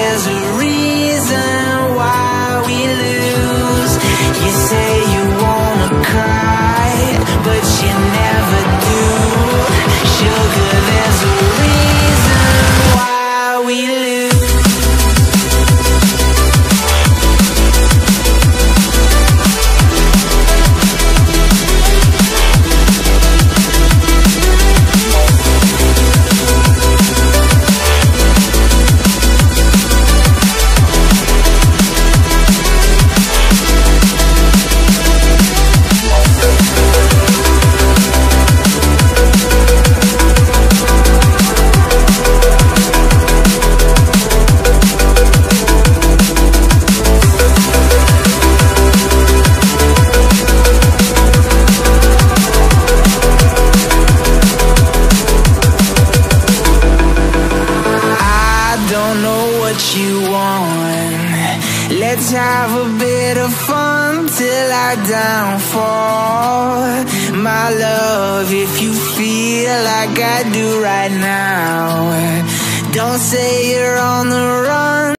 there's a reason why we lose. You say you wanna cry, but you never do. Sugar, there's a reason why we lose. You want. Let's have a bit of fun till our downfall. My love, if you feel like I do right now, don't say you're on the run.